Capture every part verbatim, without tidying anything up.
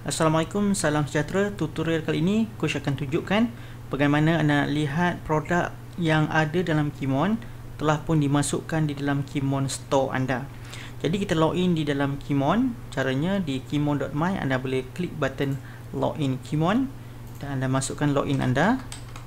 Assalamualaikum, salam sejahtera. Tutorial kali ini Coach akan tunjukkan bagaimana anda lihat produk yang ada dalam Kimon telah pun dimasukkan di dalam Kimon Store anda. Jadi kita login di dalam Kimon. Caranya di kimon dot my anda boleh klik button login Kimon dan anda masukkan login anda.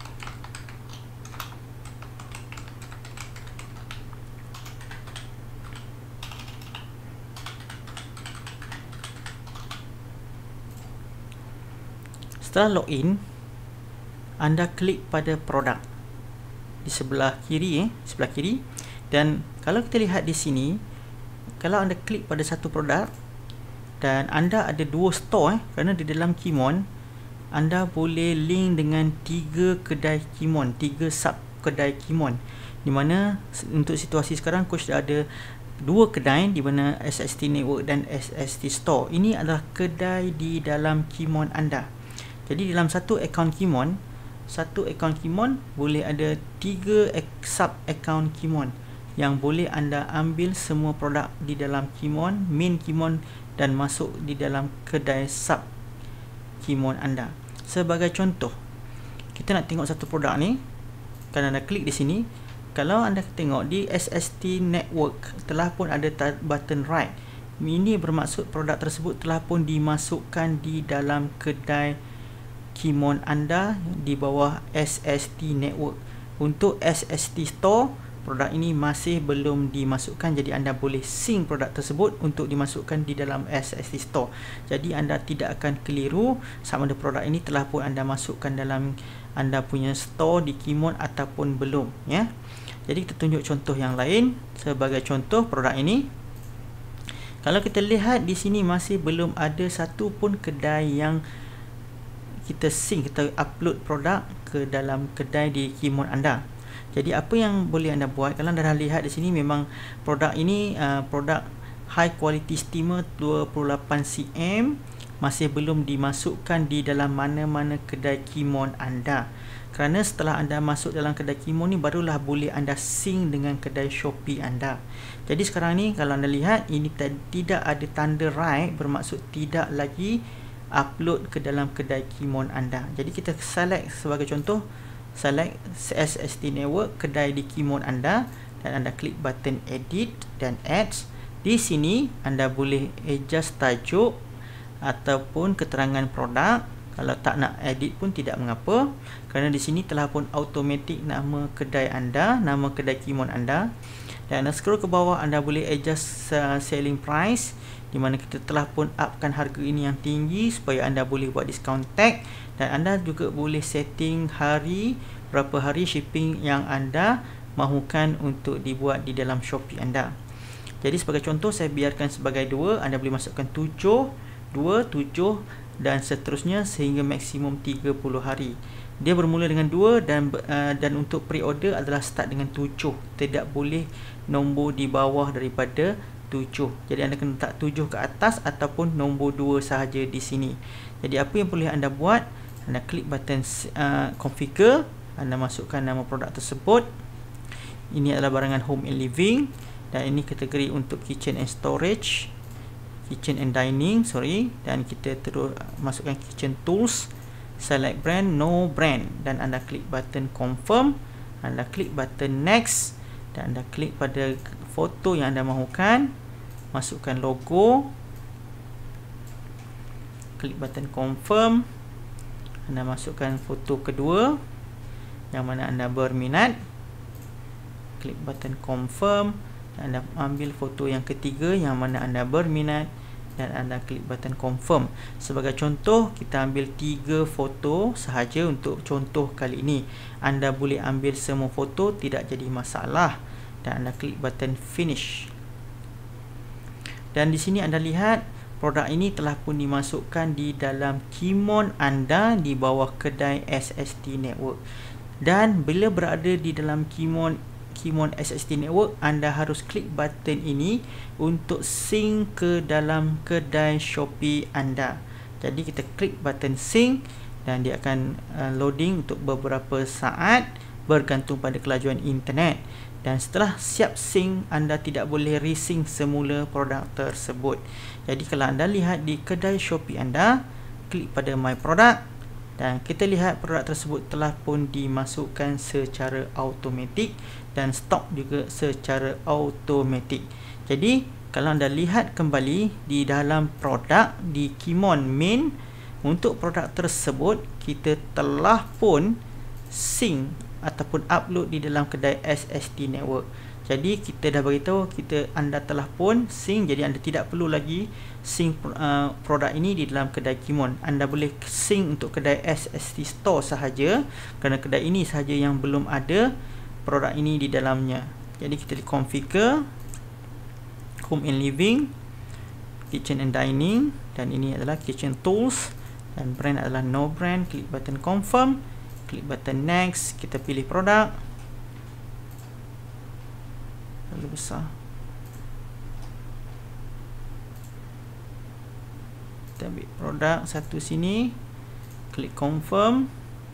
Setelah login, anda klik pada produk di sebelah kiri, eh, sebelah kiri. Dan kalau kita lihat di sini, kalau anda klik pada satu produk dan anda ada dua store, eh, kerana di dalam Kimon anda boleh link dengan tiga kedai Kimon, tiga sub kedai Kimon. Di mana untuk situasi sekarang Coach dah ada dua kedai di mana S S T Network dan S S T Store. Ini adalah kedai di dalam Kimon anda. Jadi dalam satu akaun Kimon, satu akaun Kimon boleh ada tiga sub akaun Kimon yang boleh anda ambil semua produk di dalam Kimon, main Kimon dan masuk di dalam kedai sub Kimon anda. Sebagai contoh, kita nak tengok satu produk ni, kan anda klik di sini. Kalau anda tengok di S S T Network telah pun ada button right. Ini bermaksud produk tersebut telah pun dimasukkan di dalam kedai Kimon anda di bawah S S T Network. Untuk S S T Store, produk ini masih belum dimasukkan, jadi anda boleh sync produk tersebut untuk dimasukkan di dalam S S T Store. Jadi anda tidak akan keliru sama ada produk ini telah pun anda masukkan dalam anda punya store di Kimon ataupun belum, ya. Jadi kita tunjuk contoh yang lain. Sebagai contoh produk ini, kalau kita lihat di sini masih belum ada satu pun kedai yang kita sync, kita upload produk ke dalam kedai di Kimon anda. Jadi apa yang boleh anda buat, kalau anda dah lihat di sini memang produk ini uh, produk high quality steamer dua puluh lapan sentimeter masih belum dimasukkan di dalam mana-mana kedai Kimon anda. Kerana setelah anda masuk dalam kedai Kimon ni barulah boleh anda sync dengan kedai Shopee anda. Jadi sekarang ni kalau anda lihat ini tidak ada tanda right, bermaksud tidak lagi upload ke dalam kedai Kimon anda. Jadi kita select sebagai contoh, select S S T Network kedai di Kimon anda dan anda klik button edit dan ads. Di sini anda boleh adjust tajuk ataupun keterangan produk. Kalau tak nak edit pun tidak mengapa, kerana di sini telah pun automatic nama kedai anda, nama kedai Kimon anda. Dan anda scroll ke bawah, anda boleh adjust uh, selling price, di mana kita telah pun upkan harga ini yang tinggi supaya anda boleh buat discount tag. Dan anda juga boleh setting hari, berapa hari shipping yang anda mahukan untuk dibuat di dalam Shopee anda. Jadi sebagai contoh saya biarkan sebagai dua, anda boleh masukkan tujuh, dua, tujuh dan seterusnya sehingga maksimum tiga puluh hari. Dia bermula dengan dua dan uh, dan untuk pre-order adalah start dengan tujuh. Tidak boleh nombor di bawah daripada tujuh. Jadi anda kena letak tujuh ke atas ataupun nombor dua sahaja di sini. Jadi apa yang boleh anda buat, anda klik button uh, configure, anda masukkan nama produk tersebut. Ini adalah barangan home and living dan ini kategori untuk kitchen and storage, kitchen and dining, sorry. Dan kita terus masukkan kitchen tools, select brand, no brand dan anda klik button confirm, anda klik button next dan anda klik pada foto yang anda mahukan, masukkan logo, klik button confirm, anda masukkan foto kedua yang mana anda berminat, klik button confirm dan anda ambil foto yang ketiga yang mana anda berminat dan anda klik button confirm. Sebagai contoh, kita ambil tiga foto sahaja untuk contoh kali ini. Anda boleh ambil semua foto, tidak jadi masalah, dan anda klik button finish. Dan di sini anda lihat produk ini telah pun dimasukkan di dalam Kimon anda di bawah kedai S S T Network. Dan bila berada di dalam Kimon Kimon S S T Network, anda harus klik button ini untuk sync ke dalam kedai Shopee anda. Jadi kita klik button sync dan dia akan uh, loading untuk beberapa saat bergantung pada kelajuan internet. Dan setelah siap sync, anda tidak boleh resync semula produk tersebut. Jadi kalau anda lihat di kedai Shopee anda, klik pada My Product dan kita lihat produk tersebut telah pun dimasukkan secara automatik dan stok juga secara automatik. Jadi kalau anda lihat kembali di dalam produk di Kimon main, untuk produk tersebut kita telah pun sync ataupun upload di dalam kedai S S T Network. Jadi kita dah beritahu kita anda telah pun sync, jadi anda tidak perlu lagi sync uh, produk ini di dalam kedai Kimon. Anda boleh sync untuk kedai S S T Store sahaja, kerana kedai ini sahaja yang belum ada produk ini di dalamnya. Jadi kita configure Home and Living, Kitchen and Dining, dan ini adalah Kitchen Tools, dan brand adalah no brand. Klik button confirm, klik button next, kita pilih produk terlalu besar, kita ambil produk satu sini, klik confirm,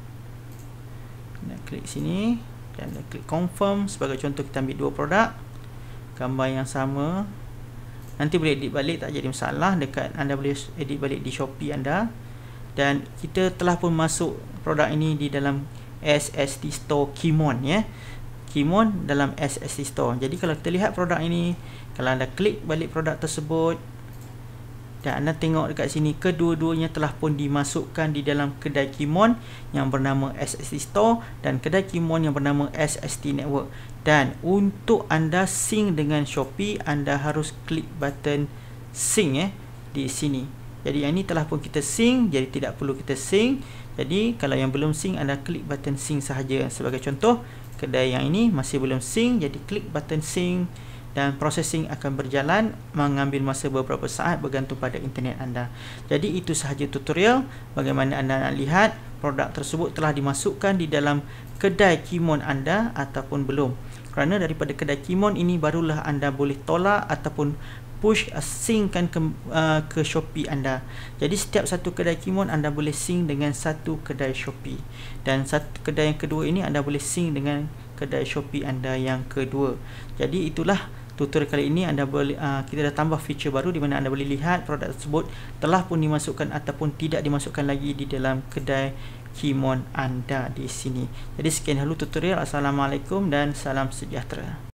dan klik sini dan klik confirm. Sebagai contoh kita ambil dua produk gambar yang sama, nanti boleh edit balik, tak jadi masalah. Dekat anda boleh edit balik di Shopee anda. Dan kita telah pun masuk produk ini di dalam S S T Store Kimon, ya. Kimon dalam S S T Store. Jadi kalau kita lihat produk ini, kalau anda klik balik produk tersebut dan anda tengok dekat sini, kedua-duanya telah pun dimasukkan di dalam kedai Kimon yang bernama S S T Store dan kedai Kimon yang bernama S S T Network. Dan untuk anda sync dengan Shopee, anda harus klik button sync, eh, di sini. Jadi yang ini telah pun kita sync, jadi tidak perlu kita sync. Jadi kalau yang belum sync, anda klik button sync sahaja. Sebagai contoh, kedai yang ini masih belum sync, jadi klik button sync dan processing akan berjalan, mengambil masa beberapa saat bergantung pada internet anda. Jadi itu sahaja tutorial bagaimana anda nak lihat produk tersebut telah dimasukkan di dalam kedai Kimon anda ataupun belum. Kerana daripada kedai Kimon ini barulah anda boleh tolak ataupun push uh, synckan ke, uh, ke Shopee anda. Jadi setiap satu kedai Kimon anda boleh sync dengan satu kedai Shopee, dan satu kedai yang kedua ini anda boleh sync dengan kedai Shopee anda yang kedua. Jadi itulah tutorial kali ini. Anda boleh uh, kita dah tambah feature baru di mana anda boleh lihat produk tersebut telah pun dimasukkan ataupun tidak dimasukkan lagi di dalam kedai Kimon anda di sini. Jadi sekian dahulu tutorial. Assalamualaikum dan salam sejahtera.